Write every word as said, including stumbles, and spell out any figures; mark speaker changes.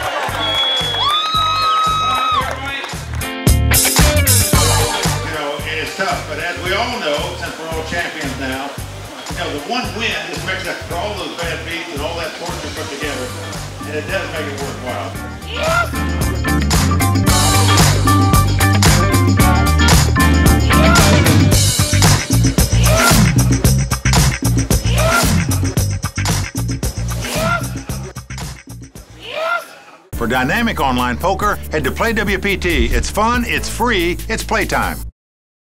Speaker 1: It's tough, but as we all know, since we're all champions now, you know, the one win just makes up for all those bad beats and all that torture put together, and it does make it worthwhile. For dynamic online poker, head to Play W P T. It's fun, it's free, it's playtime.